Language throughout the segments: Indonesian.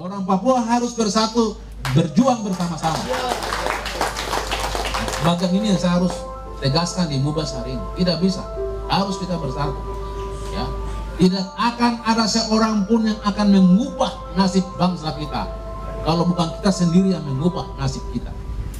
Orang Papua harus bersatu, berjuang bersama-sama. Bahkan ini yang saya harus tegaskan di Mubas hari ini. Tidak bisa, harus kita bersatu. Ya, tidak akan ada seorang pun yang akan mengubah nasib bangsa kita kalau bukan kita sendiri yang mengubah nasib kita.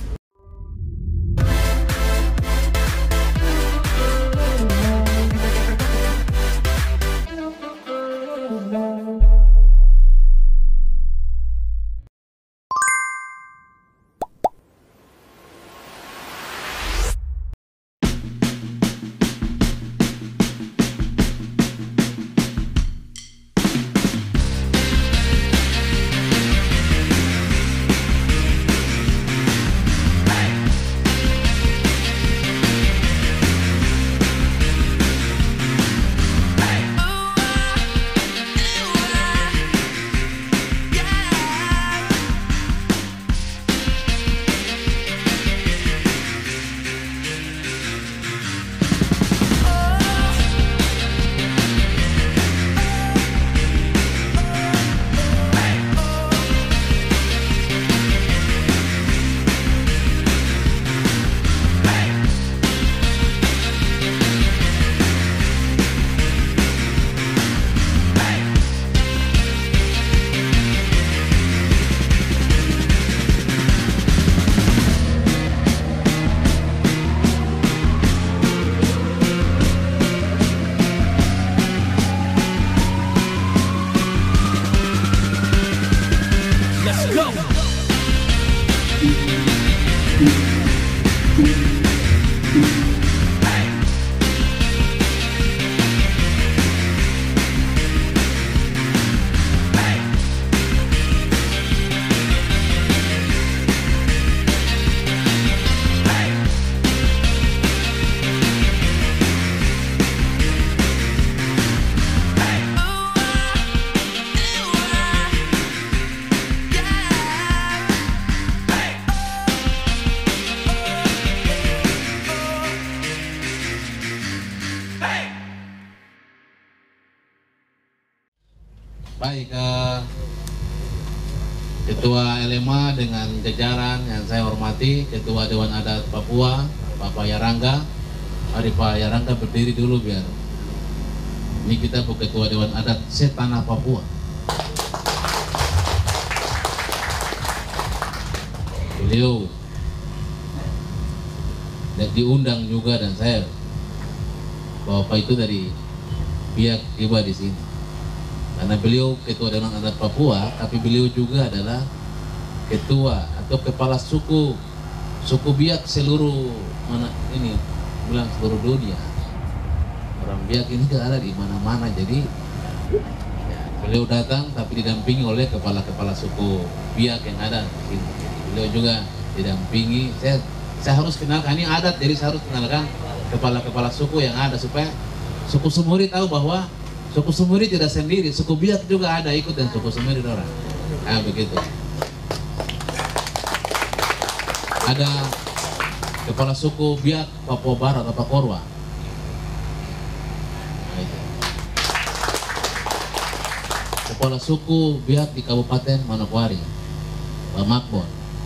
Baik, Ketua LMA dengan jajaran yang saya hormati, Ketua Dewan Adat Papua, Bapak Yarangga. Mari Pak Yarangga berdiri dulu biar ini kita Bu Ketua Dewan Adat Setanah Papua. Beliau diundang juga dan saya Bapak itu dari pihak tiba di sini. Karena beliau Ketua Dewan Adat Papua, tapi beliau juga adalah ketua atau kepala suku Biak seluruh seluruh dunia. Orang Biak ini ada di mana-mana, jadi ya, beliau datang tapi didampingi oleh kepala suku Biak yang ada di sini. Beliau juga didampingi. Saya harus kenalkan ini adat, jadi saya harus kenalkan kepala suku yang ada supaya suku Sumuri tahu bahwa suku Sumuri tidak sendiri, suku Biak juga ada ikut dan suku Sumuri orang. Nah begitu. Ada kepala suku Biak Papua Barat atau Korwa. Kepala suku Biak di Kabupaten Manokwari, Pak Makbon.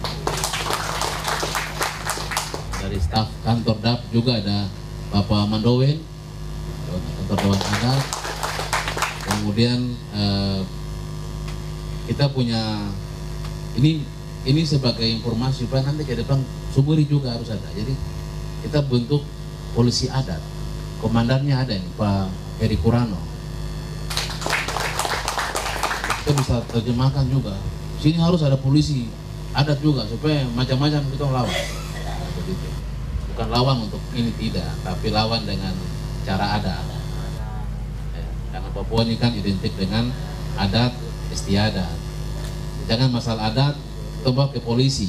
Dari staf kantor DAP juga ada Bapak Mandowen, kantor Dewan Adat. Kemudian kita punya ini sebagai informasi supaya nanti ke depan Sumuri juga harus ada. Jadi kita bentuk polisi adat. Komandannya ada nih Pak Heri Kurano. Kita bisa terjemahkan juga. Sini harus ada polisi adat juga supaya macam-macam kita lawan. Nah, begitu. Bukan lawan untuk ini tidak, tapi lawan dengan cara adat. Karena Papua ini kan identik dengan adat istiadat. Jangan masalah adat bawa ke polisi,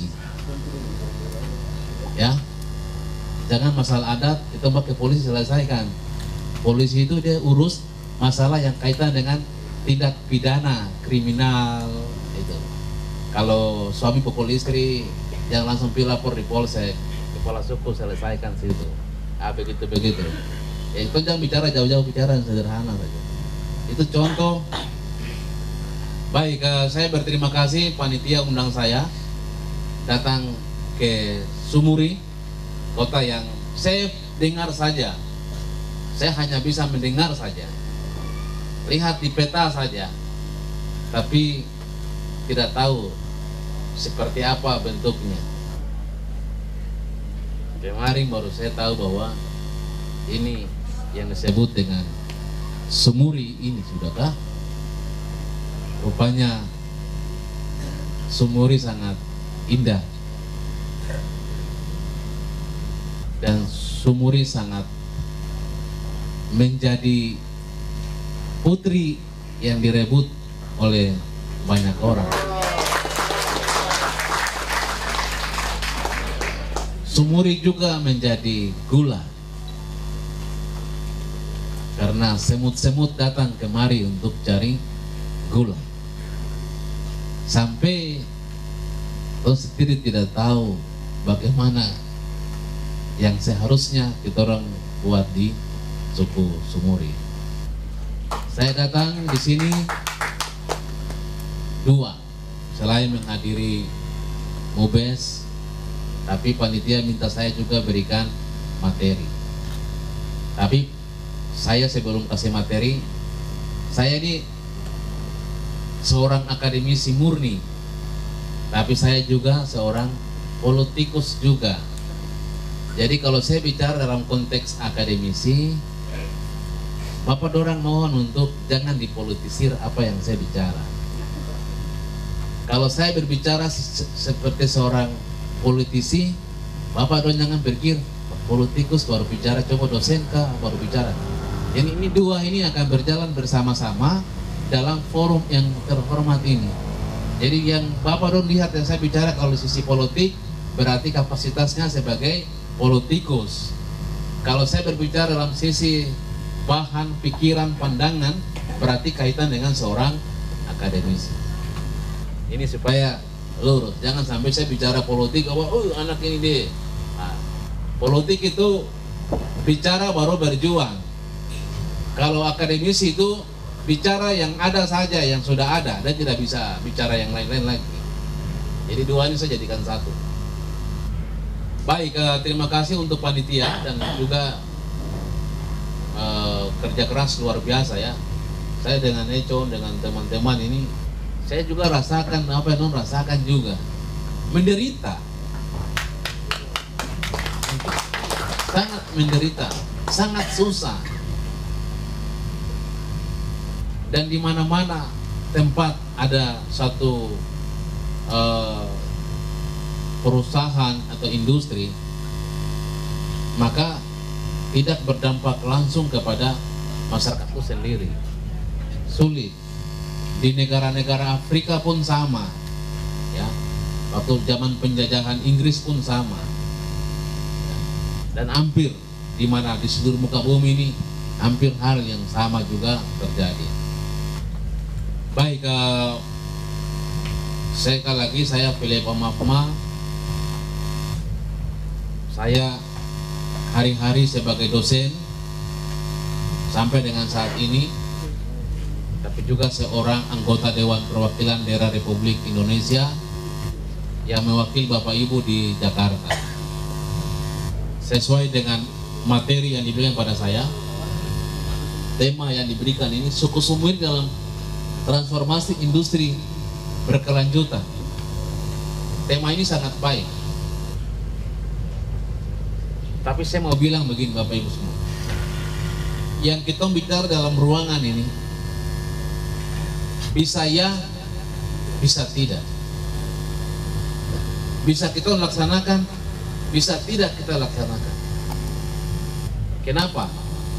ya. Jangan masalah adat kita bawa ke polisi selesaikan. Polisi itu dia urus masalah yang kaitan dengan tindak pidana kriminal itu. Kalau suami pukul istri, jangan langsung lapor di polsek, kepala suku selesaikan situ. Begitu. Ya, itu jangan bicara jauh-jauh, bicara yang sederhana saja. Itu contoh Baik, saya berterima kasih panitia undang saya datang ke Sumuri, kota yang saya dengar saja. Saya hanya bisa mendengar saja, lihat di peta saja, tapi tidak tahu seperti apa bentuknya. Kemarin baru saya tahu bahwa ini yang disebut dengan Sumuri ini, sudahkah? Rupanya Sumuri sangat indah dan Sumuri sangat menjadi putri yang direbut oleh banyak orang. Sumuri juga menjadi gula karena semut-semut datang kemari untuk cari gula. Sampai orang sendiri tidak tahu bagaimana yang seharusnya kita orang buat di suku Sumuri. Saya datang di sini dua, selain menghadiri MUBES, tapi panitia minta saya juga berikan materi. Tapi saya sebelum kasih materi, saya ini seorang akademisi murni, tapi saya juga seorang politikus juga. Jadi kalau saya bicara dalam konteks akademisi, Bapak dorang mohon untuk jangan dipolitisir apa yang saya bicara. Kalau saya berbicara seperti seorang politisi, Bapak dorang jangan berpikir politikus baru bicara, coba dosen kah baru bicara. Jadi ini dua ini akan berjalan bersama-sama dalam forum yang terhormat ini. Jadi yang Bapak Don lihat yang saya bicara kalau sisi politik berarti kapasitasnya sebagai politikus. Kalau saya berbicara dalam sisi bahan, pikiran, pandangan berarti kaitan dengan seorang akademisi. Ini supaya lurus, jangan sampai saya bicara politik, oh anak ini deh. Nah, politik itu bicara baru berjuang. Kalau akademisi itu bicara yang ada saja, yang sudah ada, dan tidak bisa bicara yang lain-lain lagi. Jadi dua ini saya jadikan satu. Baik, terima kasih untuk panitia dan juga kerja keras luar biasa ya. Saya dengan Econ, dengan teman-teman ini, saya juga rasakan apa yang rasakan juga, menderita, sangat menderita, sangat susah. Dan di mana-mana tempat ada satu perusahaan atau industri, maka tidak berdampak langsung kepada masyarakat itu sendiri. Sulit. Di negara-negara Afrika pun sama, ya. Waktu zaman penjajahan Inggris pun sama, ya. Dan hampir di mana di seluruh muka bumi ini hampir hal yang sama juga terjadi. Baik, sekali lagi saya pilih pemaaf. Saya hari-hari sebagai dosen sampai dengan saat ini, tapi juga seorang anggota Dewan Perwakilan Daerah Republik Indonesia yang mewakili Bapak Ibu di Jakarta. Sesuai dengan materi yang diberikan pada saya, tema yang diberikan ini suku Sumuri dalam transformasi industri berkelanjutan. Tema ini sangat baik. Tapi saya mau bilang begini Bapak Ibu semua, yang kita bicara dalam ruangan ini bisa ya, bisa tidak. Bisa kita laksanakan, bisa tidak kita laksanakan. Kenapa?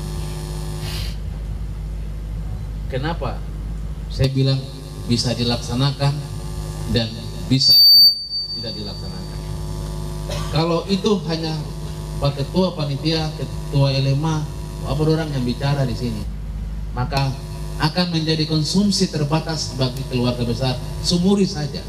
Kenapa? Saya bilang bisa dilaksanakan dan bisa tidak dilaksanakan. Kalau itu hanya Pak Ketua Panitia, Ketua LMA, apa orang yang bicara di sini, maka akan menjadi konsumsi terbatas bagi keluarga besar Sumuri saja.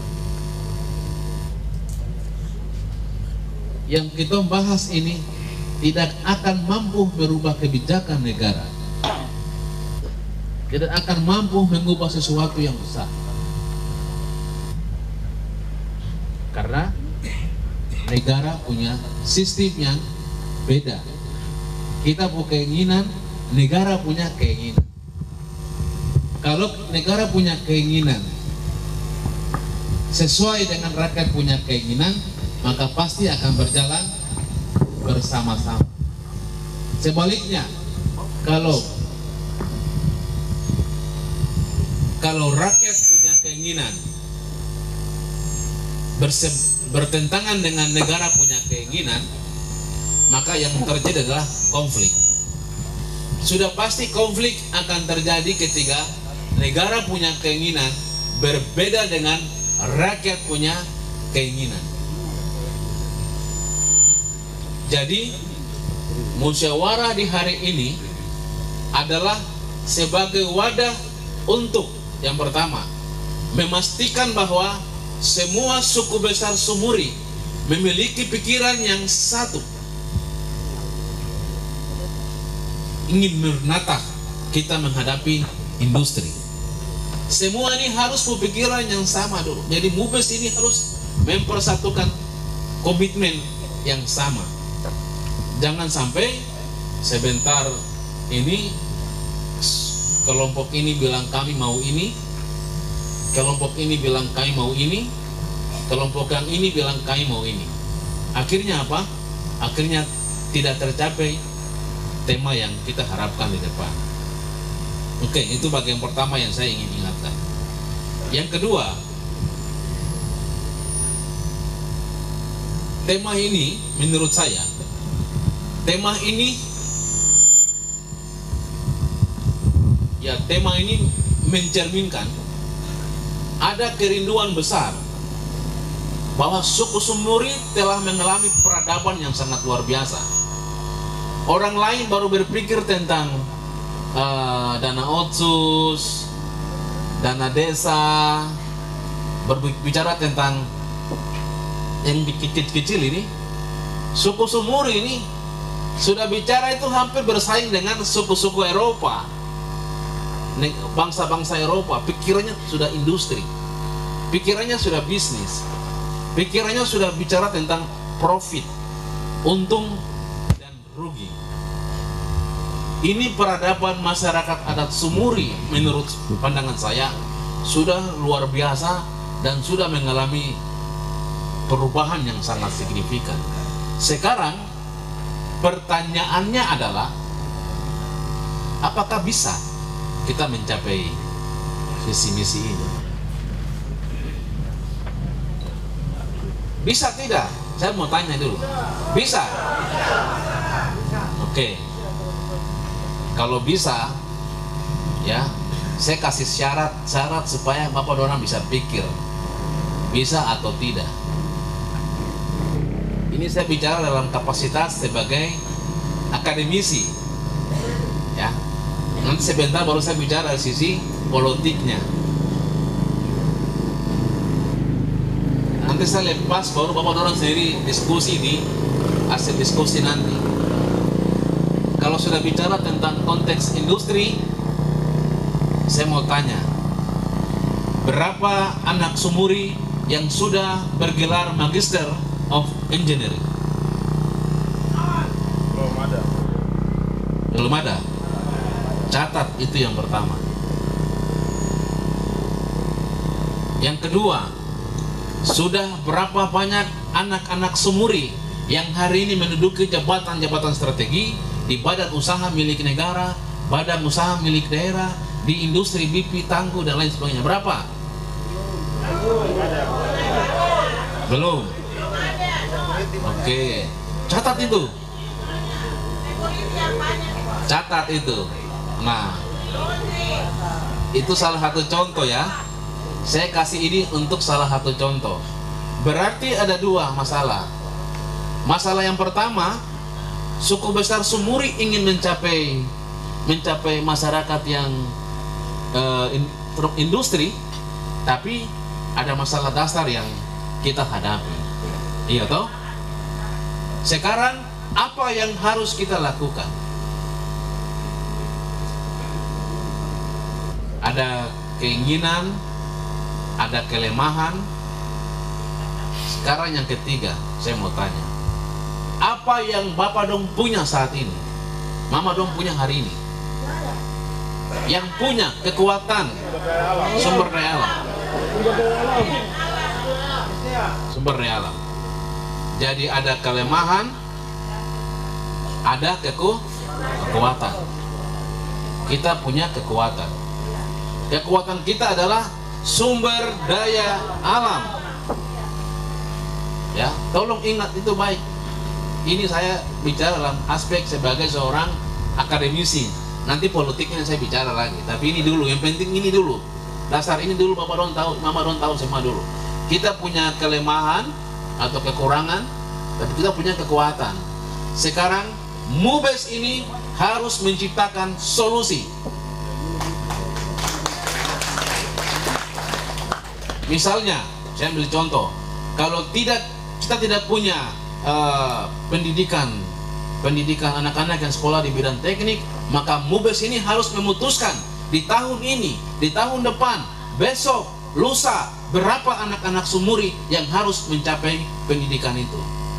Yang kita bahas ini tidak akan mampu merubah kebijakan negara, tidak akan mampu mengubah sesuatu yang besar. Karena negara punya sistem yang beda. Kita punya keinginan, negara punya keinginan. Kalau negara punya keinginan sesuai dengan rakyat punya keinginan, maka pasti akan berjalan bersama-sama. Sebaliknya, kalau rakyat punya keinginan bertentangan dengan negara punya keinginan, maka yang terjadi adalah konflik. Sudah pasti konflik akan terjadi ketika negara punya keinginan berbeda dengan rakyat punya keinginan. Jadi musyawarah di hari ini adalah sebagai wadah untuk yang pertama memastikan bahwa semua suku besar Sumuri memiliki pikiran yang satu, ingin menata kita menghadapi industri. Semua ini harus berpikiran yang sama dulu. Jadi MUBES ini harus mempersatukan komitmen yang sama. Jangan sampai sebentar ini kelompok ini bilang kami mau ini, kelompok ini bilang kami mau ini, kelompok yang ini bilang kami mau ini. Akhirnya apa? Akhirnya tidak tercapai tema yang kita harapkan di depan. Oke, itu bagian pertama yang saya ingin ingatkan. Yang kedua, tema ini menurut saya, tema ini mencerminkan ada kerinduan besar bahwa suku Sumuri telah mengalami peradaban yang sangat luar biasa. Orang lain baru berpikir tentang dana otsus, dana desa, berbicara tentang yang kecil-kecil ini. Suku Sumuri ini sudah bicara itu hampir bersaing dengan suku-suku Eropa, bangsa-bangsa Eropa. Pikirannya sudah industri, pikirannya sudah bisnis, pikirannya sudah bicara tentang profit, untung dan rugi. Ini peradaban masyarakat adat Sumuri menurut pandangan saya sudah luar biasa dan sudah mengalami perubahan yang sangat signifikan. Sekarang pertanyaannya adalah apakah bisa kita mencapai visi misi ini? Bisa tidak? Saya mau tanya dulu. Bisa? Oke. Kalau bisa, ya, saya kasih syarat supaya Bapak Donald bisa pikir bisa atau tidak. Ini saya bicara dalam kapasitas sebagai akademisi, ya. Nanti sebentar baru saya bicara dari sisi politiknya. Nanti saya lepas baru Bapak Donald sendiri diskusi di hasil diskusi nanti. Kalau sudah bicara tentang konteks industri, saya mau tanya, berapa anak Sumuri yang sudah bergelar Magister of Engineering? Belum ada. Catat itu yang pertama. Yang kedua, sudah berapa banyak anak-anak Sumuri yang hari ini menduduki jabatan-jabatan strategi di badan usaha milik negara, badan usaha milik daerah, di industri BP, tangguh dan lain sebagainya? Berapa? Belum. Oke, catat itu. Catat itu. Nah, itu salah satu contoh ya. Saya kasih ini untuk salah satu contoh. Berarti ada dua masalah. Masalah yang pertama, suku besar Sumuri ingin mencapai masyarakat yang industri, tapi ada masalah dasar yang kita hadapi. Iya toh? Sekarang apa yang harus kita lakukan? Ada keinginan, ada kelemahan, Sekarang yang ketiga, saya mau tanya, apa yang Bapak dong punya saat ini, Mama dong punya hari ini, yang punya kekuatan, sumber daya alam, sumber daya alam. Jadi ada kelemahan, ada kekuatan. Kita punya kekuatan. Kekuatan kita adalah sumber daya alam. Ya, tolong ingat itu baik. Ini saya bicara dalam aspek sebagai seorang akademisi. Nanti politiknya saya bicara lagi. Tapi ini dulu, yang penting ini dulu. Dasar ini dulu Bapak Don tahu, Mama Don tahu semua dulu. Kita punya kelemahan atau kekurangan, tapi kita punya kekuatan. Sekarang MUBES ini harus menciptakan solusi. Misalnya, saya ambil contoh, kalau kita tidak punya pendidikan anak-anak yang sekolah di bidang teknik, maka MUBES ini harus memutuskan di tahun ini, di tahun depan, besok, lusa, berapa anak-anak sumuri yang harus mencapai pendidikan itu.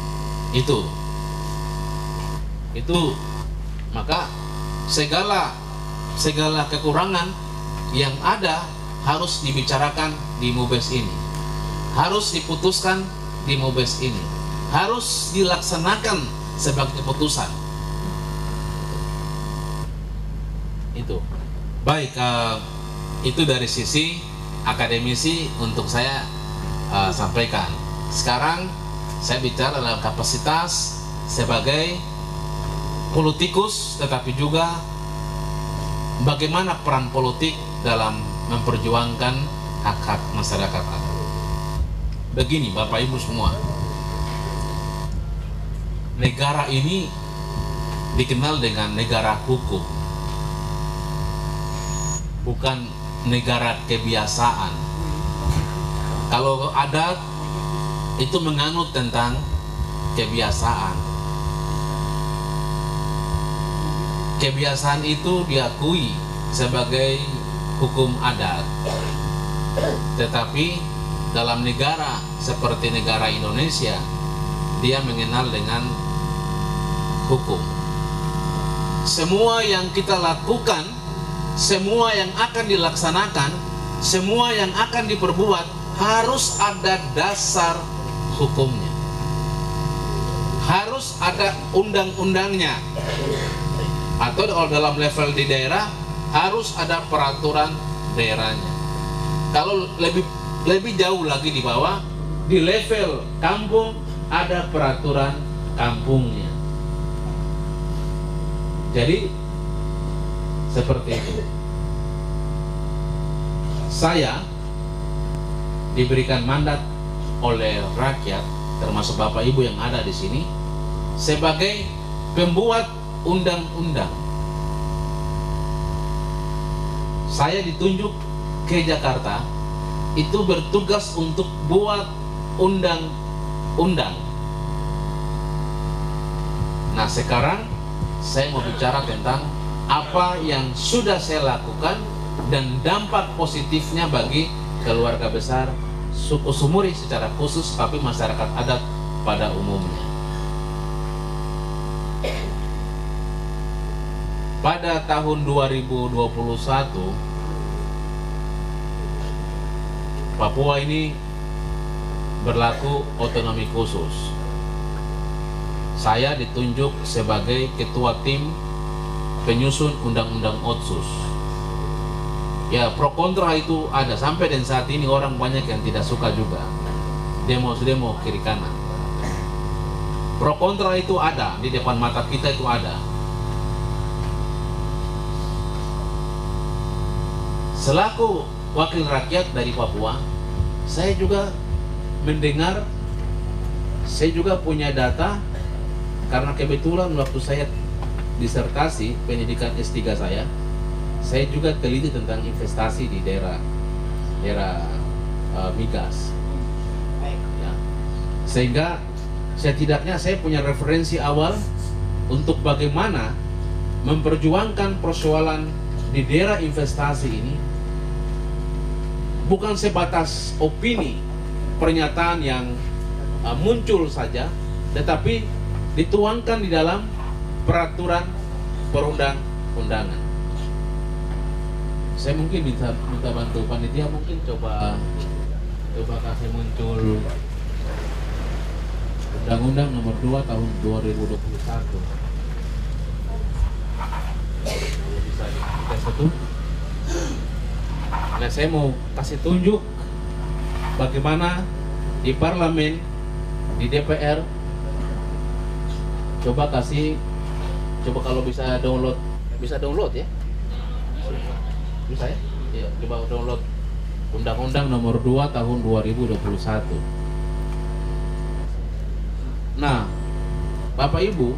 Maka segala kekurangan yang ada harus dibicarakan di MUBES ini, harus diputuskan di MUBES ini, harus dilaksanakan sebagai keputusan. Itu baik, itu dari sisi akademisi untuk saya sampaikan. Sekarang saya bicara dalam kapasitas sebagai politikus, tetapi juga bagaimana peran politik dalam memperjuangkan hak-hak masyarakat adat. Begini Bapak Ibu semua, negara ini dikenal dengan negara hukum, bukan negara kebiasaan. Kalau adat itu menganut tentang kebiasaan. Kebiasaan itu diakui sebagai hukum adat. Tetapi dalam negara seperti negara Indonesia, dia mengenal dengan hukum. Semua yang kita lakukan, semua yang akan dilaksanakan, semua yang akan diperbuat harus ada dasar hukumnya, harus ada undang-undangnya, atau kalau dalam level di daerah harus ada peraturan daerahnya. Kalau lebih jauh lagi di bawah, di level kampung ada peraturan kampungnya. Jadi seperti itu. Saya diberikan mandat oleh rakyat, termasuk Bapak Ibu yang ada di sini, sebagai pembuat undang-undang. Saya ditunjuk ke Jakarta itu bertugas untuk buat undang-undang. Nah, sekarang saya mau bicara tentang apa yang sudah saya lakukan dan dampak positifnya bagi keluarga besar suku Sumuri secara khusus, tapi masyarakat adat pada umumnya. Pada tahun 2021, Papua ini berlaku otonomi khusus. Saya ditunjuk sebagai ketua tim penyusun undang-undang Otsus. Ya, pro kontra itu ada, sampai dan saat ini orang banyak yang tidak suka juga. Demo kiri kanan. Pro kontra itu ada, di depan mata kita itu ada. Selaku wakil rakyat dari Papua, saya juga mendengar, saya juga punya data, karena kebetulan waktu saya disertasi pendidikan S3 saya juga teliti tentang investasi di daerah migas. Ya. Sehingga setidaknya saya punya referensi awal untuk bagaimana memperjuangkan persoalan di daerah investasi ini, bukan sebatas opini, pernyataan yang muncul saja, tetapi dituangkan di dalam peraturan perundang-undangan. Saya mungkin minta bantu panitia, mungkin coba kasih muncul Undang-Undang Nomor 2 Tahun 2021. Bisa kita satu. Nah, saya mau kasih tunjuk bagaimana di parlemen, di DPR. Coba kalau bisa download ya? Bisa ya? Ya, coba download Undang-Undang Nomor 2 Tahun 2021. Nah, Bapak Ibu,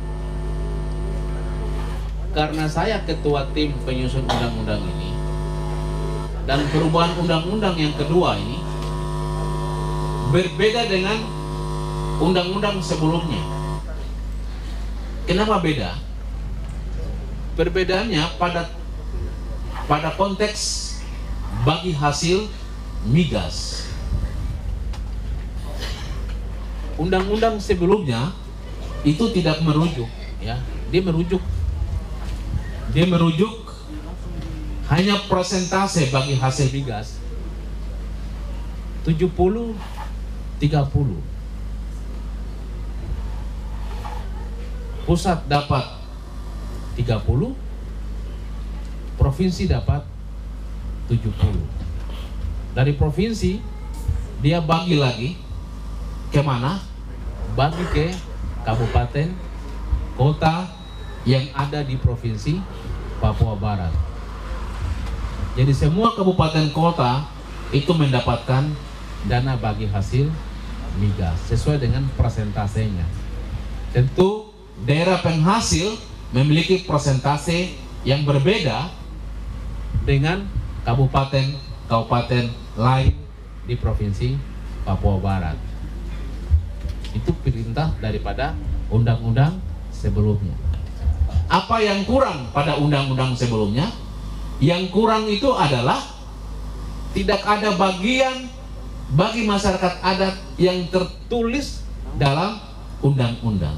karena saya ketua tim penyusun undang-undang ini dan perubahan undang-undang yang kedua ini berbeda dengan undang-undang sebelumnya. Kenapa beda? Perbedaannya pada konteks bagi hasil migas. Undang-undang sebelumnya itu tidak merujuk, ya. Dia merujuk hanya persentase bagi hasil migas 70-30. Pusat dapat 30, provinsi dapat 70. Dari provinsi dia bagi lagi kemana? Bagi ke kabupaten, kota yang ada di provinsi Papua Barat. Jadi semua kabupaten kota itu mendapatkan dana bagi hasil migas sesuai dengan persentasenya. Tentu daerah penghasil memiliki persentase yang berbeda dengan kabupaten lain di provinsi Papua Barat. Itu perintah daripada undang-undang sebelumnya. Apa yang kurang pada undang-undang sebelumnya? Yang kurang itu adalah tidak ada bagian bagi masyarakat adat yang tertulis dalam undang-undang.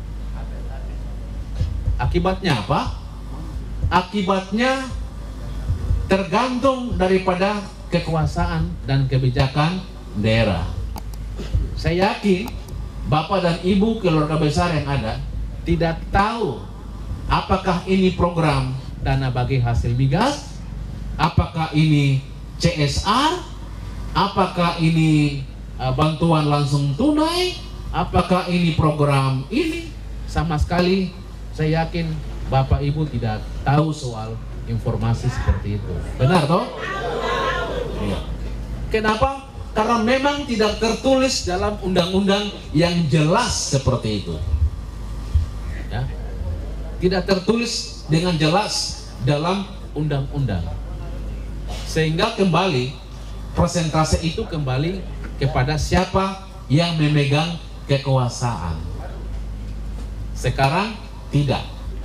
Akibatnya apa? Akibatnya tergantung daripada kekuasaan dan kebijakan daerah. Saya yakin Bapak dan Ibu keluarga besar yang ada tidak tahu apakah ini program dana bagi hasil migas, apakah ini CSR, apakah ini bantuan langsung tunai, apakah ini program ini. Sama sekali saya yakin Bapak Ibu tidak tahu soal informasi seperti itu. Benar toh? Iya. Kenapa? Karena memang tidak tertulis dalam undang-undang yang jelas seperti itu. Ya. Tidak tertulis dengan jelas dalam undang-undang. Sehingga kembali persentase itu kembali kepada siapa yang memegang kekuasaan. Sekarang tidak.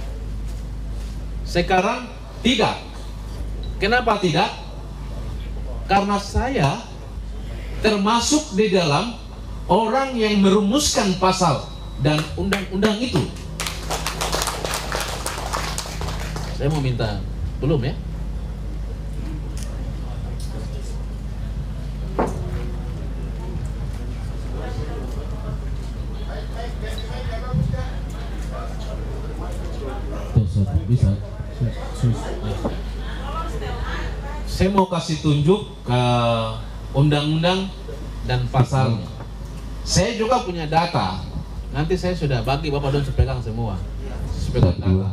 Sekarang tidak. Kenapa tidak? Karena saya termasuk di dalam orang yang merumuskan pasal dan undang-undang itu. Saya mau minta, belum ya? Bisa. Saya mau kasih tunjuk ke undang-undang dan pasalnya. Saya juga punya data. Nanti saya sudah bagi Bapak Don pegang semua. Pegang data.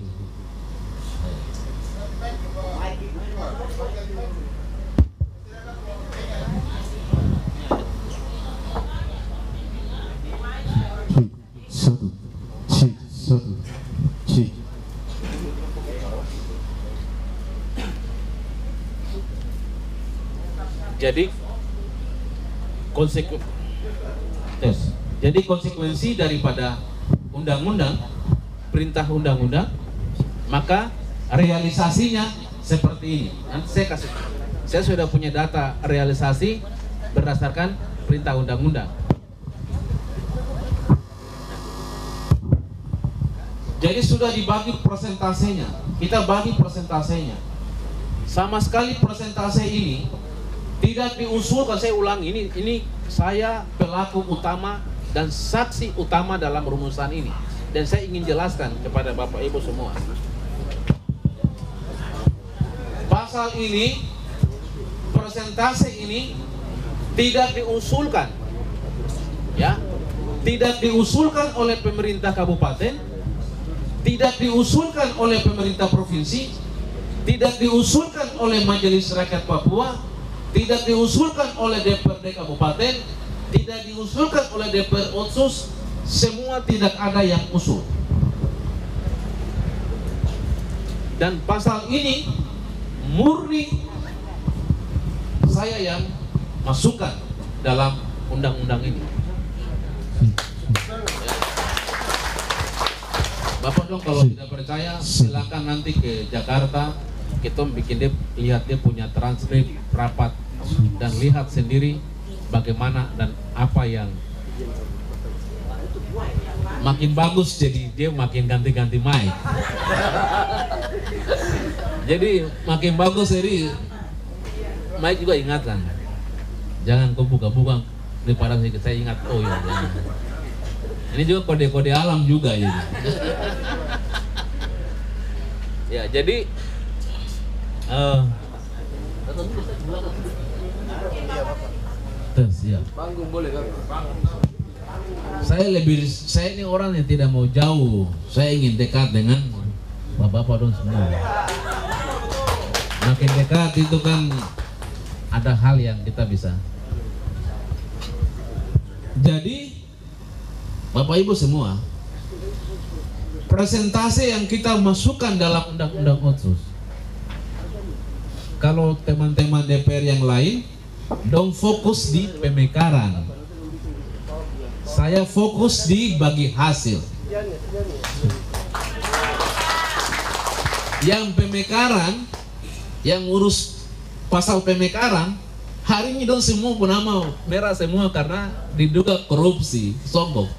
Jadi konsekuensi daripada undang-undang, perintah undang-undang, maka realisasinya seperti ini. Nanti saya sudah punya data realisasi berdasarkan perintah undang-undang. Jadi sudah dibagi persentasenya. Kita bagi persentasenya. Sama sekali persentase ini tidak diusulkan. Saya ulangi, ini saya pelaku utama dan saksi utama dalam rumusan ini. Dan saya ingin jelaskan kepada Bapak Ibu semua. Pasal ini, persentase ini tidak diusulkan, ya, tidak diusulkan oleh pemerintah kabupaten, tidak diusulkan oleh pemerintah provinsi, tidak diusulkan oleh Majelis Rakyat Papua, tidak diusulkan oleh DPRD kabupaten, tidak diusulkan oleh DPR Otsus, semua tidak ada yang usul. Dan pasal ini murni saya yang masukkan dalam undang-undang ini. Bapak dong kalau tidak percaya silakan nanti ke Jakarta, kita bikin dia lihat, dia punya transkrip rapat dan lihat sendiri bagaimana dan apa yang makin bagus, jadi dia makin ganti-ganti mic. Jadi makin bagus, jadi mic juga ingatkan. Jangan kau buka-buka daripada saya ingat, oh iya. Ini juga kode-kode alam juga ya. Ya, jadi ya. Panggung boleh kan? Saya ini orang yang tidak mau jauh. Saya ingin dekat dengan bapak-bapak dong semua. Makin dekat itu kan ada hal yang kita bisa. Jadi Bapak Ibu semua, presentase yang kita masukkan dalam undang-undang Otsus, kalau teman-teman DPR yang lain dong fokus di pemekaran, saya fokus di bagi hasil. Yang pemekaran, yang urus pasal pemekaran, hari ini dong semua nama merah semua karena diduga korupsi, sombong.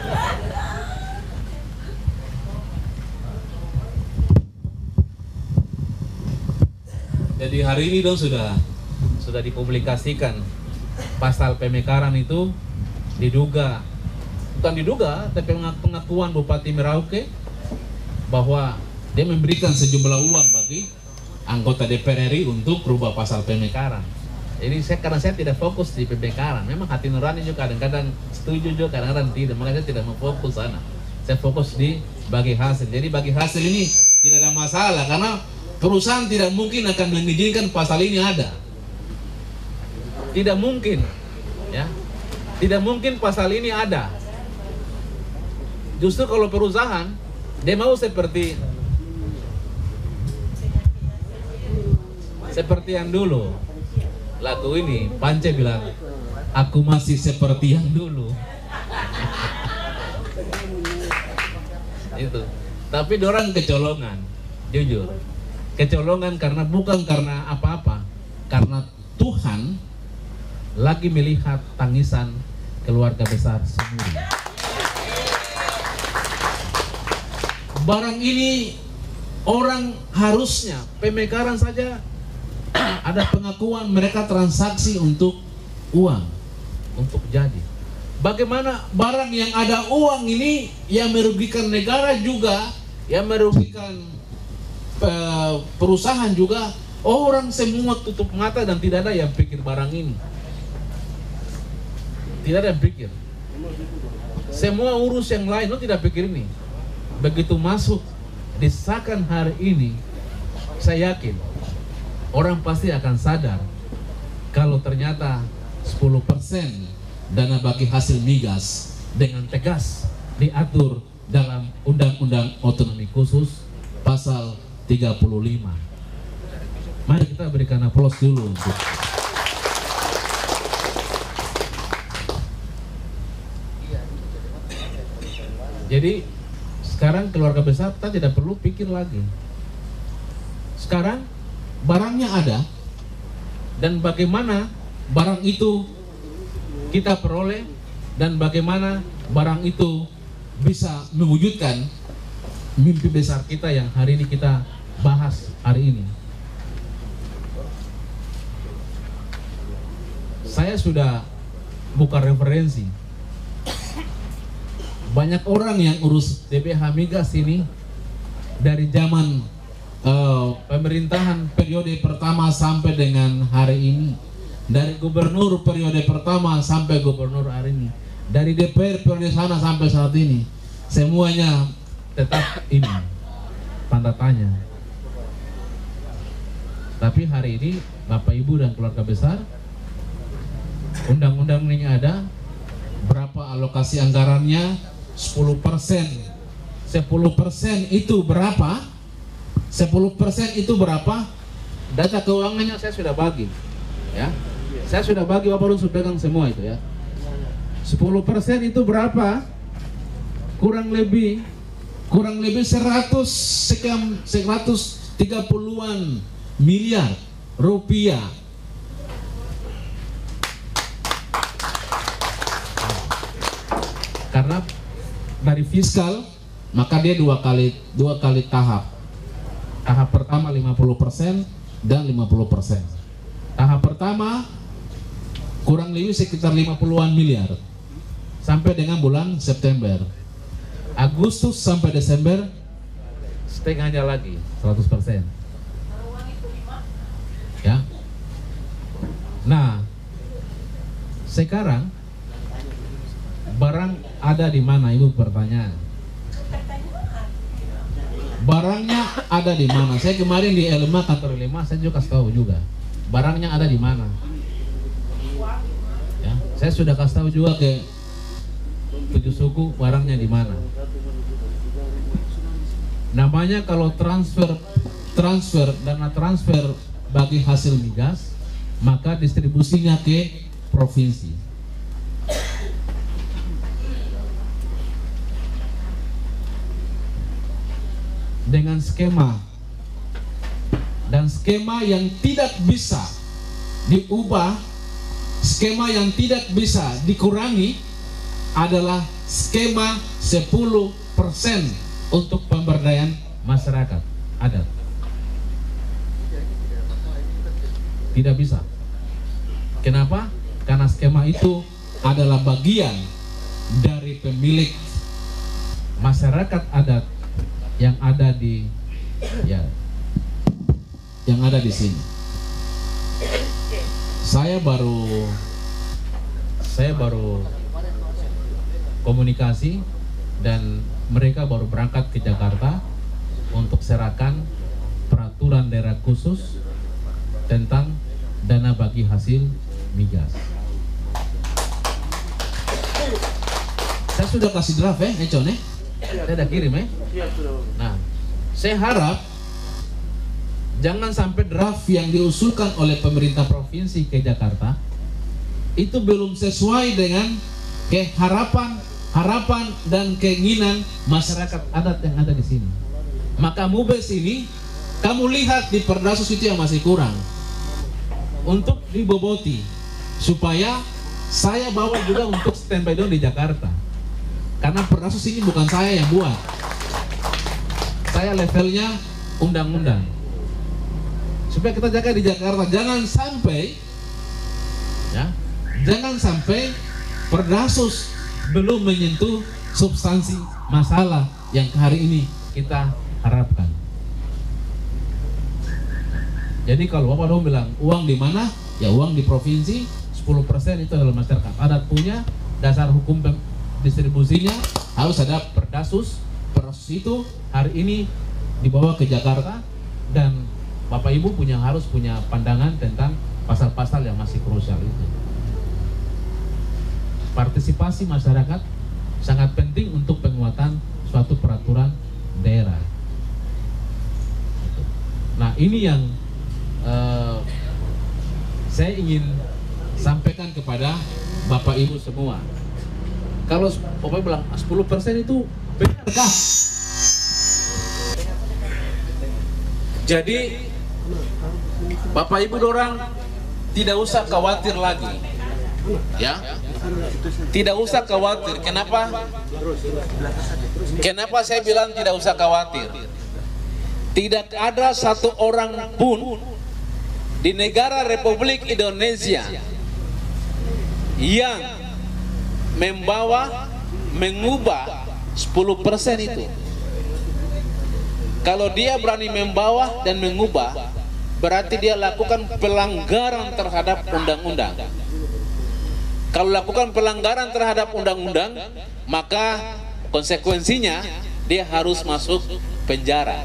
Jadi hari ini dong sudah dipublikasikan pasal pemekaran itu diduga, bukan diduga, tapi pengakuan Bupati Merauke bahwa dia memberikan sejumlah uang bagi anggota DPR RI untuk rubah pasal pemekaran. Jadi karena saya tidak fokus di pemekaran, memang hati nurani juga kadang-kadang setuju juga, kadang-kadang tidak, makanya saya tidak mau fokus sana. Saya fokus di bagi hasil. Jadi bagi hasil ini tidak ada masalah karena perusahaan tidak mungkin akan mengizinkan pasal ini ada. Tidak mungkin, ya. Tidak mungkin pasal ini ada. Justru kalau perusahaan dia mau seperti yang dulu. Lagu ini Pance bilang, aku masih seperti yang dulu. Itu. Tapi dorang kecolongan, jujur. Kecolongan karena bukan karena apa-apa, karena Tuhan lagi melihat tangisan keluarga besar semua. Barang ini orang harusnya pemekaran saja ada pengakuan mereka transaksi untuk uang, untuk jadi. Bagaimana barang yang ada uang ini yang merugikan negara juga, yang merugikan perusahaan juga, orang semua tutup mata dan tidak ada yang pikir barang ini. Tidak ada yang pikir. Semua urus yang lain, lo tidak pikir ini. Begitu masuk disahkan hari ini, saya yakin orang pasti akan sadar kalau ternyata 10% dana bagi hasil migas dengan tegas diatur dalam Undang-Undang Otonomi Khusus pasal 35. Mari kita berikan aplaus dulu untuk jadi sekarang keluarga besar kita tidak perlu pikir lagi. Sekarang barangnya ada, dan bagaimana barang itu kita peroleh, dan bagaimana barang itu bisa mimpi besar kita yang hari ini kita bahas hari ini. Saya sudah buka referensi. Banyak orang yang urus DBH Migas ini dari zaman pemerintahan periode pertama sampai dengan hari ini, dari gubernur periode pertama sampai gubernur hari ini, dari DPR periode sana sampai saat ini, semuanya tetap ini tanda tanya. Tapi hari ini Bapak Ibu dan keluarga besar, undang-undang ini ada, berapa alokasi anggarannya? 10%. 10% itu berapa? 10% itu berapa? Data keuangannya saya sudah bagi, ya. Saya sudah bagi, Bapak Lusu pegang semua itu ya. 10% itu berapa? Kurang lebih 130-an miliar rupiah. Karena dari fiskal, maka dia dua kali tahap. Tahap pertama 50% dan 50%. Tahap pertama kurang lebih sekitar 50-an miliar sampai dengan bulan September. Agustus sampai Desember setengahnya lagi 100%. Ya. Nah, sekarang barang ada di mana, Ibu? Pertanyaan. Barangnya ada di mana? Saya kemarin di Elma, kantor Elma, saya juga kasih tahu juga. Barangnya ada di mana? Ya, saya sudah kasih tahu juga ke 7 suku barangnya di mana. Namanya kalau transfer dana transfer bagi hasil migas, maka distribusinya ke provinsi. Dengan skema dan skema yang tidak bisa diubah, skema yang tidak bisa dikurangi adalah skema 10% untuk pemberdayaan masyarakat adat. Tidak bisa. Kenapa? Karena skema itu adalah bagian dari pemilik masyarakat adat yang ada di sini. Saya baru komunikasi dan mereka baru berangkat ke Jakarta untuk serahkan peraturan daerah khusus tentang dana bagi hasil migas. Saya sudah kasih draft Econ saya udah kirim Nah, saya harap jangan sampai draft yang diusulkan oleh pemerintah provinsi ke Jakarta itu belum sesuai dengan harapan dan keinginan masyarakat adat yang ada di sini. Maka Mubes ini kamu lihat di Perdasus itu yang masih kurang untuk diboboti, supaya saya bawa juga untuk standby down di Jakarta. Karena Perdasus ini bukan saya yang buat, saya levelnya undang-undang, supaya kita jaga di Jakarta. Jangan sampai Perdasus belum menyentuh substansi masalah yang hari ini kita harapkan. Jadi kalau Bapak Dong bilang uang di mana, ya uang di provinsi, 10% itu adalah masyarakat adat punya. Dasar hukum distribusinya harus ada Perdasus. Perdasus itu hari ini dibawa ke Jakarta, dan Bapak Ibu harus punya pandangan tentang pasal-pasal yang masih krusial itu. Partisipasi masyarakat sangat penting untuk penguatan suatu peraturan daerah. Nah, ini yang saya ingin sampaikan kepada Bapak Ibu semua. Kalau Bapak bilang 10% itu benarkah? Jadi Bapak Ibu dorang tidak usah khawatir lagi, ya. Tidak usah khawatir. Kenapa? Kenapa saya bilang tidak usah khawatir? Tidak ada satu orang pun di negara Republik Indonesia yang mengubah 10% itu. Kalau dia berani membawa dan mengubah, berarti dia lakukan pelanggaran terhadap undang-undang. Kalau lakukan pelanggaran terhadap undang-undang, maka konsekuensinya dia harus masuk penjara.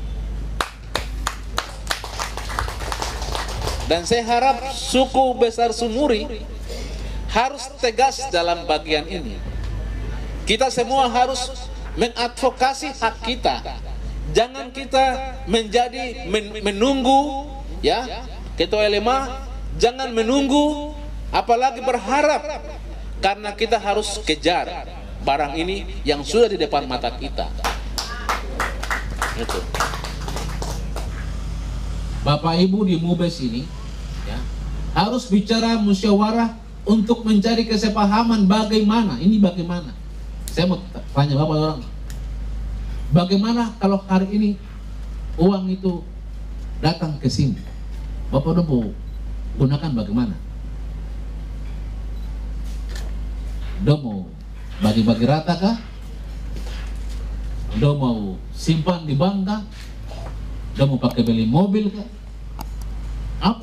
Dan saya harap suku besar Sumuri harus tegas dalam bagian ini. Kita semua harus mengadvokasi hak kita. Jangan kita menunggu, ya, Ketua LMA, jangan menunggu, apalagi berharap, karena kita harus kejar barang ini yang sudah di depan mata kita. Itu. Bapak Ibu di Mubes ini, ya, harus bicara musyawarah untuk mencari kesepahaman bagaimana. Ini bagaimana? Saya mau tanya Bapak orang. Bagaimana kalau hari ini uang itu datang ke sini? Bapak udah mau gunakan bagaimana? Udah mau bagi-bagi rata kah? Udah mau simpan di bank kah? Udah mau pakai beli mobil kah? Apa?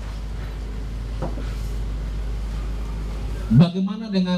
Bagaimana dengan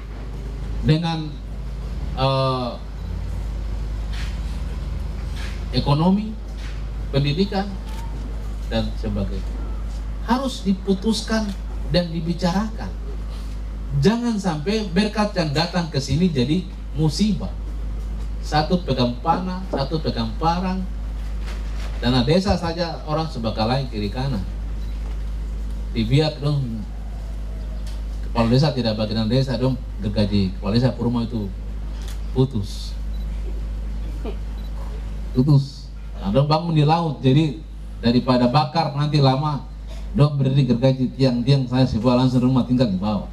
ekonomi, pendidikan, dan sebagainya? Harus diputuskan dan dibicarakan. Jangan sampai berkat yang datang ke sini jadi musibah. Satu pegang panah, satu pegang parang. Dana desa saja orang sebagai kiri kanan. Dibiak dong, kepala desa tidak bagian desa dong, gergaji kepala desa Purma itu putus. Nah, dong bangun di laut, jadi daripada bakar nanti lama, dong berdiri gergaji tiang-tiang saya sebuah langsung rumah tinggal di bawah.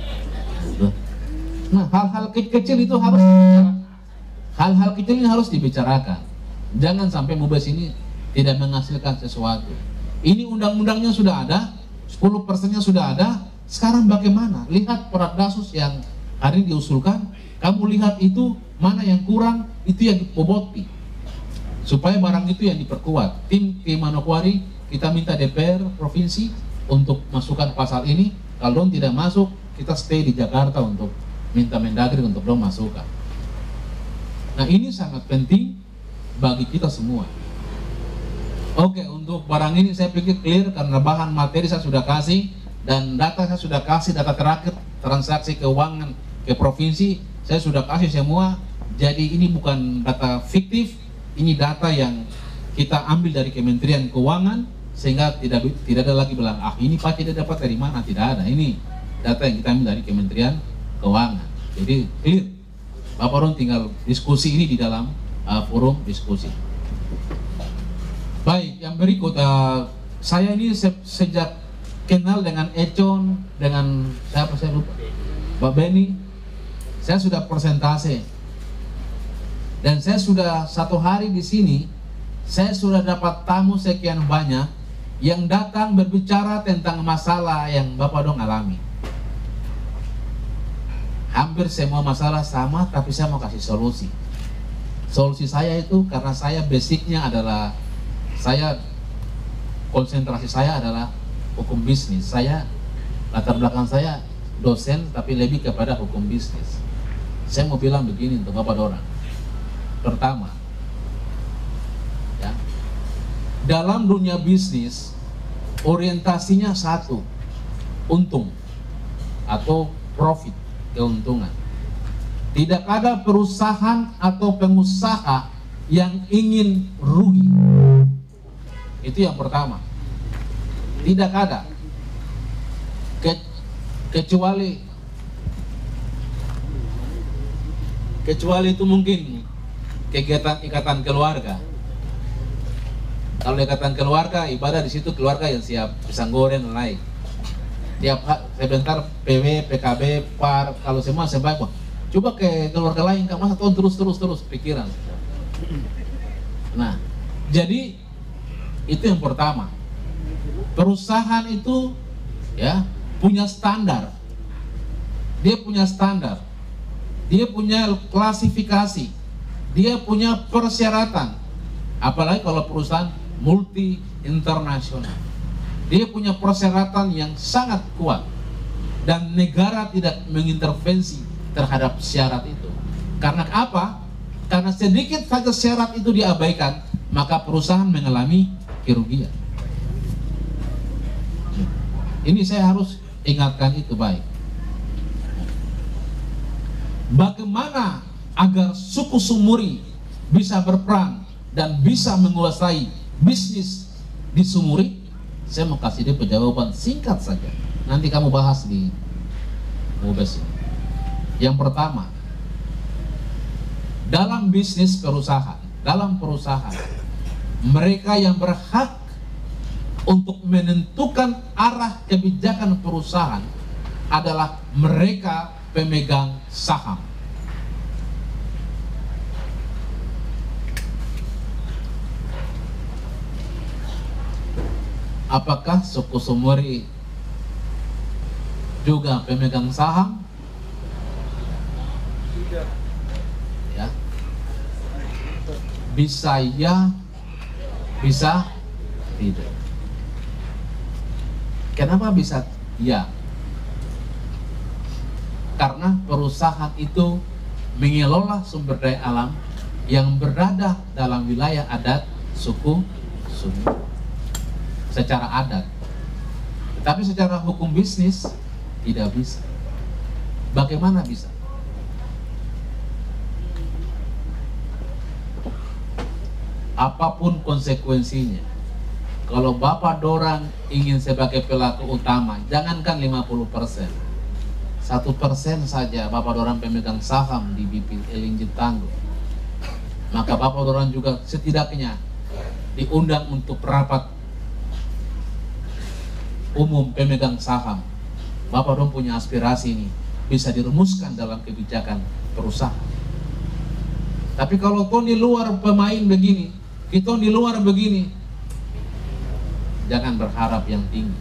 Nah, hal-hal kecil itu harus hal-hal kecil ini harus dibicarakan. Jangan sampai Mubes ini tidak menghasilkan sesuatu. Ini undang-undangnya sudah ada, 10%-nya sudah ada. Sekarang bagaimana? Lihat Peradgasus yang hari ini diusulkan, kamu lihat itu mana yang kurang, itu yang diboboti, supaya barang itu yang diperkuat. Tim Manokwari, kita minta DPR provinsi untuk masukkan pasal ini. Kalau dong tidak masuk, kita stay di Jakarta untuk minta Mendagri untuk dong masukkan. Nah, ini sangat penting bagi kita semua. Oke, untuk barang ini saya pikir clear karena bahan materi saya sudah kasih dan data saya sudah kasih, data terakhir transaksi keuangan ke provinsi saya sudah kasih semua. Jadi ini bukan data fiktif, ini data yang kita ambil dari Kementerian Keuangan, sehingga tidak ada lagi bilang ini pasti dia dapat dari mana. Tidak ada. Ini data yang kita ambil dari Kementerian Keuangan. Jadi clear. Bapak Ron tinggal diskusi ini di dalam forum diskusi. Baik, yang berikut, saya ini sejak kenal dengan Econ, dengan siapa saya lupa, Pak Beni, saya sudah persentase. Dan saya sudah 1 hari di sini, saya sudah dapat tamu sekian banyak yang datang berbicara tentang masalah yang Bapak dong alami. Hampir semua masalah sama, tapi saya mau kasih solusi. Solusi saya itu karena saya basicnya adalah, konsentrasi saya adalah hukum bisnis. Saya, latar belakang saya dosen, tapi lebih kepada hukum bisnis. Saya mau bilang begini untuk Bapak Dorang. Pertama, ya, dalam dunia bisnis orientasinya satu, untung atau profit, keuntungan. Tidak ada perusahaan atau pengusaha yang ingin rugi. Itu yang pertama. Tidak ada. Kecuali itu mungkin kegiatan ikatan keluarga. Kalau ikatan keluarga, ibadah di situ keluarga yang siap pisang goreng dan lain. sebentar PW, PKB, PAR, kalau semua sebaik, coba ke keluarga lain, kan masa tahun terus pikiran. Nah, jadi itu yang pertama. Perusahaan itu ya punya standar. Dia punya standar. Dia punya klasifikasi. Dia punya persyaratan. Apalagi kalau perusahaan multi internasional. Dia punya persyaratan yang sangat kuat. Dan negara tidak mengintervensi terhadap syarat itu. Karena apa? Karena sedikit saja syarat itu diabaikan, maka perusahaan mengalami kerugian. Ini saya harus ingatkan itu baik. Bagaimana agar suku Sumuri bisa berperan dan bisa menguasai bisnis di Sumuri? Saya mau kasih dia jawaban singkat saja. Nanti kamu bahas di Mubes ini. Yang pertama, dalam bisnis perusahaan, dalam perusahaan, mereka yang berhak untuk menentukan arah kebijakan perusahaan adalah mereka pemegang saham. Apakah suku Sumuri juga pemegang saham? Tidak. Ya. Bisa ya, bisa tidak. Kenapa bisa ya? Karena perusahaan itu mengelola sumber daya alam yang berada dalam wilayah adat suku Sumuri secara adat. Tapi secara hukum bisnis tidak bisa. Bagaimana bisa? Apapun konsekuensinya, kalau Bapak dorang ingin sebagai pelaku utama, jangankan 50%, 1% saja Bapak dorang pemegang saham di BP Elinjit Tangguh, maka Bapak dorang juga setidaknya diundang untuk rapat umum pemegang saham. Bapak dong punya aspirasi ini bisa dirumuskan dalam kebijakan perusahaan. Tapi kalau di luar pemain begini, kita di luar begini, jangan berharap yang tinggi.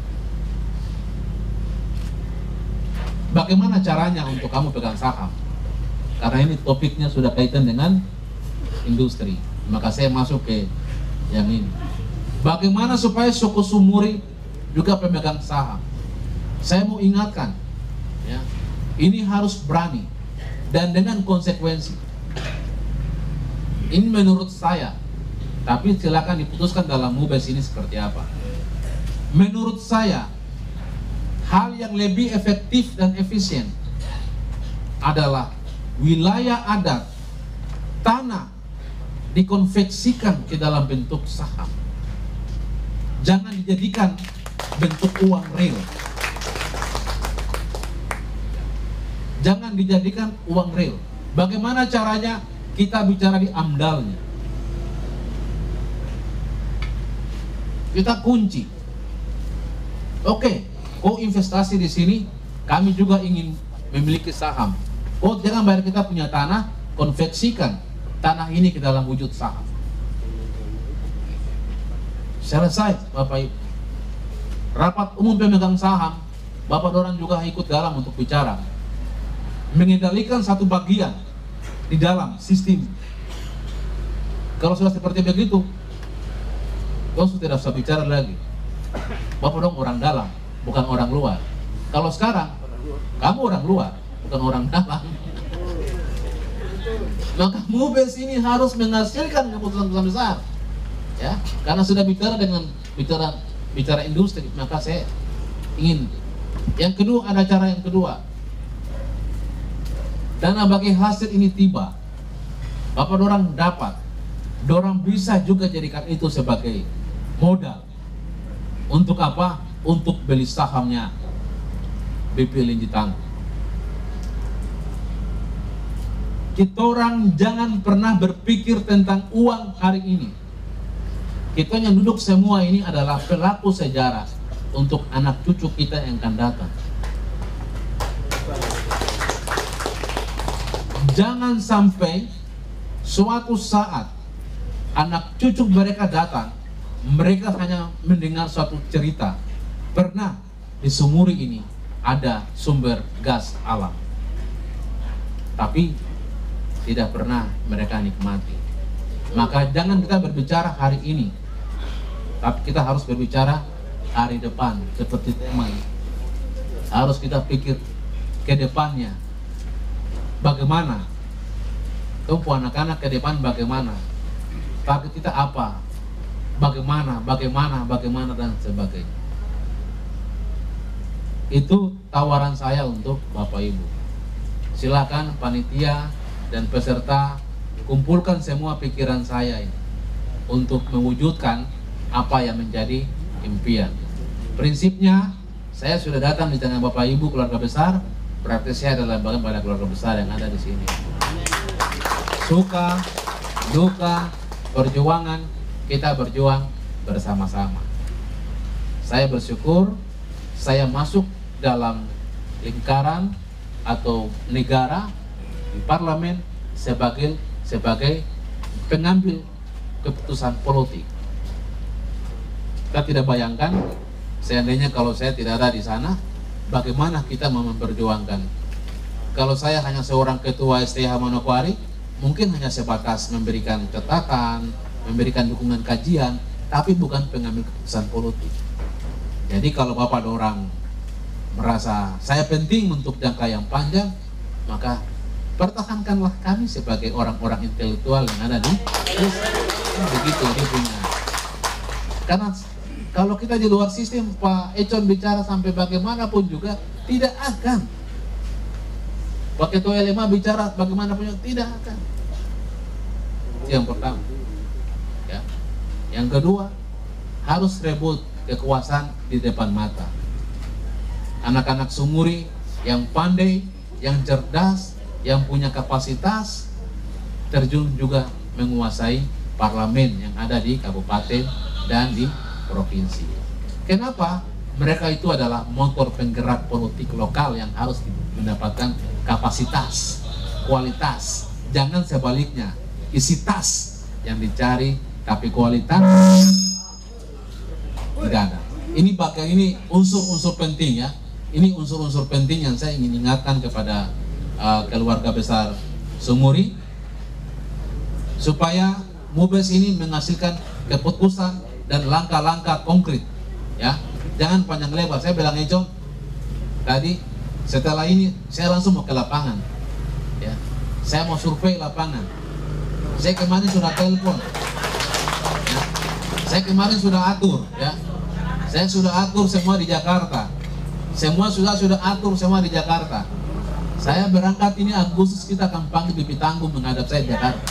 Bagaimana caranya untuk kamu pegang saham? Karena ini topiknya sudah kaitan dengan industri, maka saya masuk ke yang ini. Bagaimana supaya suku Sumuri juga pemegang saham? Saya mau ingatkan, ya, ini harus berani dan dengan konsekuensi. Ini menurut saya, tapi silakan diputuskan dalam Mubes ini seperti apa. Menurut saya, hal yang lebih efektif dan efisien adalah wilayah adat, tanah dikonveksikan ke dalam bentuk saham. Jangan dijadikan bentuk uang real. Jangan dijadikan uang real. Bagaimana caranya? Kita bicara di AMDALnya. Kita kunci. Oke, kau investasi di sini, kami juga ingin memiliki saham. Oh, jangan bayar kita punya tanah, konveksikan tanah ini ke dalam wujud saham. Selesai, Bapak Ibu. Rapat umum pemegang saham, Bapak dorang juga ikut dalam untuk bicara. Mengendalikan satu bagian di dalam sistem. Kalau sudah seperti begitu, kau sudah tidak usah bicara lagi. Bapak dong orang dalam, bukan orang luar. Kalau sekarang, kamu orang luar, bukan orang dalam. Maka Mubes ini harus menghasilkan keputusan-keputusan besar, ya. Karena sudah bicara dengan bicara industri, maka saya ingin. Yang kedua, ada cara yang kedua. Dana bagi hasil ini tiba, Bapak dorang dapat, dorang bisa juga jadikan itu sebagai modal. Untuk apa? Untuk beli sahamnya BP Elinjit Tangguh. Kita orang jangan pernah berpikir tentang uang hari ini. Kita yang duduk semua ini adalah pelaku sejarah untuk anak cucu kita yang akan datang. Jangan sampai suatu saat anak cucu mereka datang, mereka hanya mendengar suatu cerita, pernah di Sumuri ini ada sumber gas alam, tapi tidak pernah mereka nikmati. Maka jangan kita berbicara hari ini, tapi kita harus berbicara hari depan. Seperti tema ini, harus kita pikir ke depannya, bagaimana tumpu anak-anak ke depan, bagaimana target kita, apa, bagaimana dan sebagainya. Itu tawaran saya untuk Bapak Ibu. Silakan panitia dan peserta kumpulkan semua pikiran saya ini untuk mewujudkan apa yang menjadi impian. Prinsipnya, saya sudah datang di tengah Bapak Ibu keluarga besar, berarti saya adalah bagian pada keluarga besar yang ada di sini. Suka, duka, perjuangan, kita berjuang bersama-sama. Saya bersyukur saya masuk dalam lingkaran atau negara di parlemen sebagai pengambil keputusan politik. Kita tidak bayangkan seandainya kalau saya tidak ada di sana, bagaimana kita memperjuangkan. Kalau saya hanya seorang ketua STH Manokwari, mungkin hanya sebatas memberikan catatan, memberikan dukungan kajian, tapi bukan pengambil keputusan politik. Jadi kalau Bapak ada orang merasa saya penting untuk jangka yang panjang, maka pertahankanlah kami sebagai orang-orang intelektual yang ada di begitu dia punya. Karena kalau kita di luar sistem, Pak Econ bicara sampai bagaimanapun juga tidak akan. Pak Ketua LMA bicara bagaimanapun juga tidak akan. Itu yang pertama. Ya. Yang kedua, harus rebut kekuasaan di depan mata. Anak-anak Sumuri yang pandai, yang cerdas, yang punya kapasitas, terjun juga menguasai parlemen yang ada di kabupaten dan di provinsi. Kenapa? Mereka itu adalah motor penggerak politik lokal yang harus mendapatkan kapasitas, kualitas. Jangan sebaliknya, isi tas yang dicari, tapi kualitas tidak ada. Ini bagian ini unsur-unsur penting ya. Ini unsur-unsur penting yang saya ingin ingatkan kepada keluarga besar Sumuri, supaya MUBES ini menghasilkan keputusan dan langkah-langkah konkret ya. Jangan panjang lebar. Saya bilang Econ tadi, setelah ini saya langsung mau ke lapangan ya. Saya mau survei lapangan. Saya kemarin sudah telepon ya. Saya kemarin sudah atur ya. Saya sudah atur semua di Jakarta. Semua sudah atur semua di Jakarta. Saya berangkat ini Agustus, kita akan panggil Bibi Tangguh menghadap saya di Jakarta.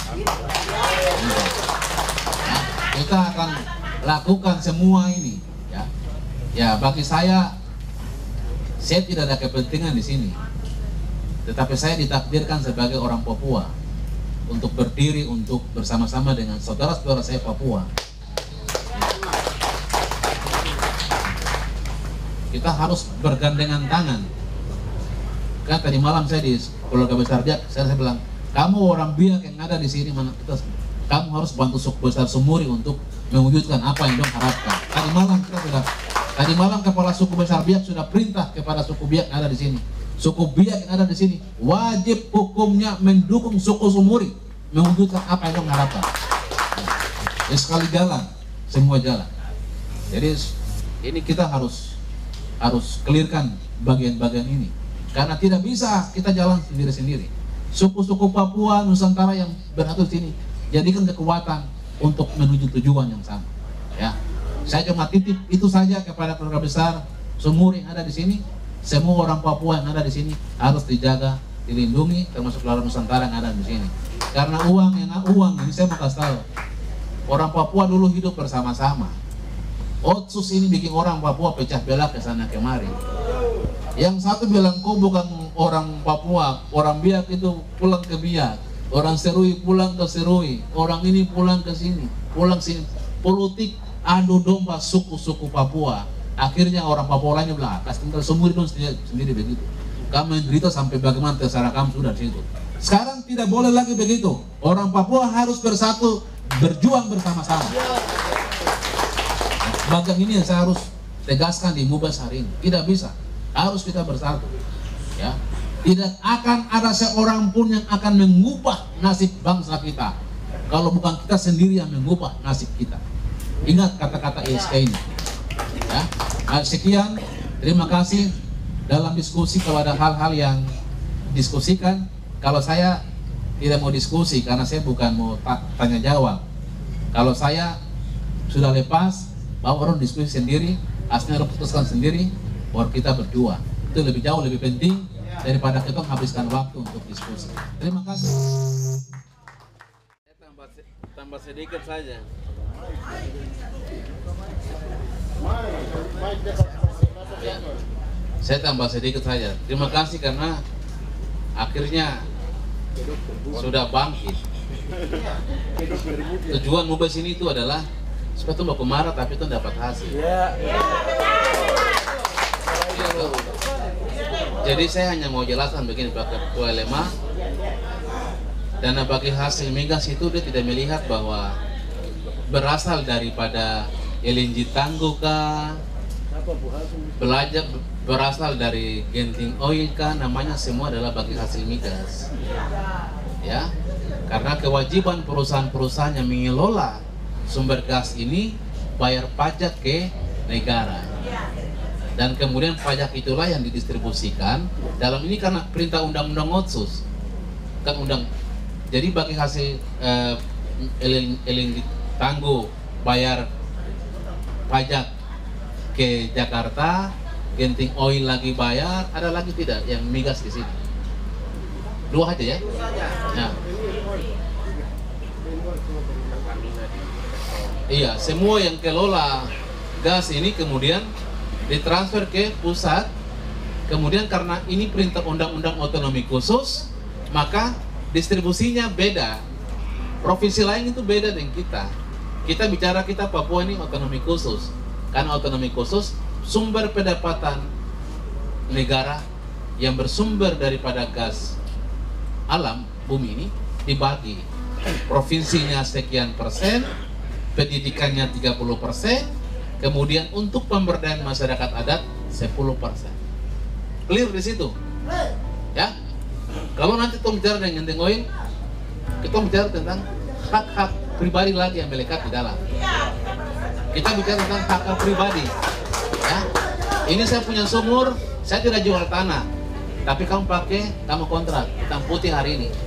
Ya, kita akan lakukan semua ini. Ya, bagi saya tidak ada kepentingan di sini. Tetapi saya ditakdirkan sebagai orang Papua untuk berdiri untuk bersama-sama dengan saudara-saudara saya Papua. Kita harus bergandengan tangan. Kan tadi malam saya di keluarga besar Biak, saya bilang, kamu orang Biak yang ada di sini, kamu harus bantu suku besar Sumuri untuk mewujudkan apa yang dong harapkan. Tadi malam kepala suku besar Biak sudah perintah kepada suku Biak yang ada di sini. Suku Biak yang ada di sini wajib hukumnya mendukung suku Sumuri mewujudkan apa yang dong harapkan. Ya, sekali jalan, semua jalan. Jadi ini kita harus clearkan bagian-bagian ini. Karena tidak bisa kita jalan sendiri-sendiri. Suku-suku Papua, Nusantara yang berada di sini, jadikan kekuatan untuk menuju tujuan yang sama. Ya, saya cuma titip itu saja kepada keluarga besar Sumuri yang ada di sini. Semua orang Papua yang ada di sini harus dijaga, dilindungi, termasuk keluarga Nusantara yang ada di sini. Karena uang ini saya mau kasih tahu. Orang Papua dulu hidup bersama-sama. Otsus ini bikin orang Papua pecah belah ke sana kemari. Yang satu bilang kau bukan orang Papua, orang Biak itu pulang ke Biak, orang Serui pulang ke Serui, orang ini pulang ke sini, pulang sini. Politik adu domba suku-suku Papua Akhirnya orang Papua lainnya bilang, kasih tinggal sumur itu sendiri begitu. Kamu menderita sampai bagaimana terserah kamu sudah di situ. Sekarang tidak boleh lagi begitu. Orang Papua harus bersatu, berjuang bersama-sama. Bahkan ini yang saya harus tegaskan di Mubes hari ini. Tidak bisa, harus kita bersatu. Ya, tidak akan ada seorang pun yang akan mengubah nasib bangsa kita kalau bukan kita sendiri yang mengubah nasib kita. Ingat kata-kata ISK ini. Ya, sekian. Terima kasih. Dalam diskusi kalau ada hal-hal yang diskusikan, kalau saya tidak mau diskusi karena saya bukan mau tanya jawab. Kalau saya sudah lepas, bawa orang diskusi sendiri, aslinya orang putuskan sendiri, baru kita berjuang. Itu lebih jauh, lebih penting daripada kita menghabiskan waktu untuk diskusi. Terima kasih. Tambah sedikit saja. Ya, saya tambah sedikit saja. Terima kasih karena akhirnya sudah bangkit. Tujuan Mubes ini itu adalah supaya itu baku marah tapi itu dapat hasil. Jadi saya hanya mau jelaskan begini Pak Ketua LMA, dana bagi hasil migas itu dia tidak melihat bahwa berasal daripada LNG Tangguh kah, berasal dari Genting Oil kah, namanya semua adalah bagi hasil migas. Ya, karena kewajiban perusahaan-perusahaan yang mengelola sumber gas ini bayar pajak ke negara. Dan kemudian pajak itulah yang didistribusikan dalam ini karena perintah undang-undang Otsus kan jadi bagi hasil LNG Tangguh bayar pajak ke Jakarta, Genting Oil lagi bayar, ada lagi tidak yang migas di sini? Dua aja ya. Nah. Iya, semua yang kelola gas ini kemudian ditransfer ke pusat, kemudian karena ini perintah undang-undang otonomi khusus, maka distribusinya beda. Provinsi lain itu beda dengan kita. Kita bicara kita Papua ini otonomi khusus, karena otonomi khusus sumber pendapatan negara yang bersumber daripada gas alam bumi ini dibagi. Provinsinya sekian persen, pendidikannya 30%, kemudian untuk pemberdayaan masyarakat adat 10%. Clear di situ? Ya. Kalau nanti kita bicara dengan Genting Oil, kita bicara tentang hak-hak pribadi lagi yang melekat di dalam. Kita bicara tentang hak-hak pribadi. Ya. Ini saya punya sumur, saya tidak jual tanah, tapi kamu pakai, kamu kontrak hitam putih hari ini.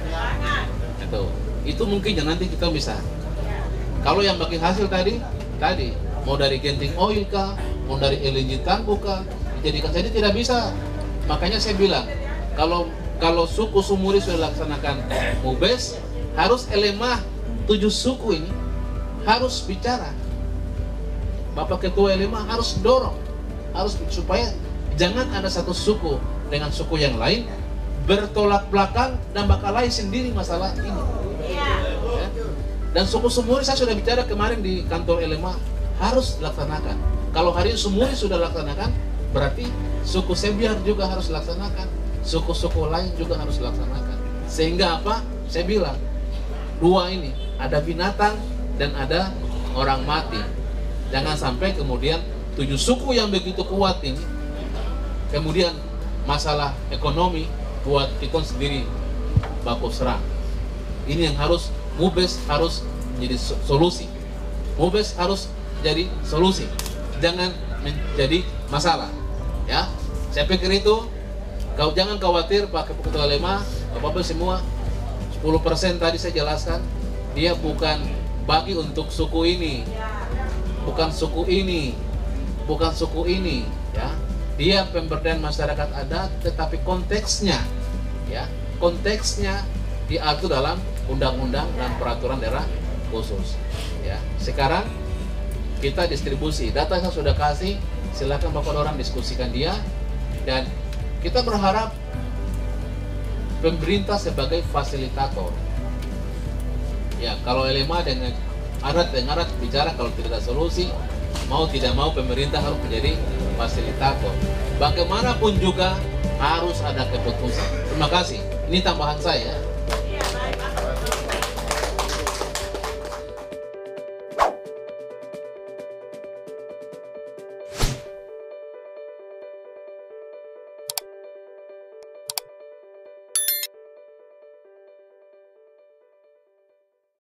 Itu mungkin yang nanti kita bisa. Kalau yang bagi hasil tadi mau dari Genting Oil kah, mau dari LNG Tangguh kah, dijadikan jadi tidak bisa. Makanya saya bilang, kalau suku Sumuri sudah laksanakan Mubes, harus LMA 7 suku ini harus bicara. Bapak Ketua LMA harus dorong, harus supaya jangan ada satu suku dengan suku yang lain bertolak belakang dan bakal lain sendiri masalah ini. Ya. Dan suku Sumuri saya sudah bicara kemarin di kantor LMA harus dilaksanakan. Kalau hari ini Sumuri sudah laksanakan, berarti suku Sebiar juga harus dilaksanakan, suku-suku lain juga harus dilaksanakan. Sehingga apa? Saya bilang, dua ini, ada binatang dan ada orang mati. Jangan sampai kemudian 7 suku yang begitu kuat ini, kemudian masalah ekonomi buat kita sendiri baku serang. Ini yang harus Mubes harus menjadi solusi. Mubes harus jadi solusi, jangan menjadi masalah. Ya, saya pikir itu. Kau jangan khawatir Pak Ketua LMA, apa-apa semua 10% tadi saya jelaskan, dia bukan bagi untuk suku ini, bukan suku ini, bukan suku ini, ya. Dia pemberdayaan masyarakat adat, tetapi konteksnya, ya, konteksnya diatur dalam undang-undang dan peraturan daerah khusus. Ya, sekarang kita distribusi data yang sudah kasih, silakan Bapak orang diskusikan dia, dan kita berharap pemerintah sebagai fasilitator. Ya, kalau LMA dengan adat bicara kalau tidak ada solusi, mau tidak mau pemerintah harus menjadi fasilitator. Bagaimanapun juga harus ada keputusan. Terima kasih. Ini tambahan saya.